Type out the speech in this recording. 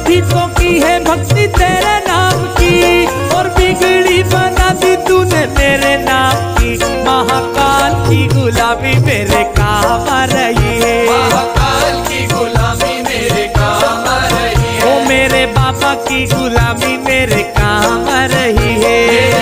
ठीक की है भक्ति तेरे नाम की, और बिगड़ी बना दी तूने मेरे नाम की। महाकाल की गुलामी मेरे काम आ रही है, महाकाल की गुलामी मेरे काम आ रही है। ओ मेरे बाबा की गुलामी मेरे काम आ रही है।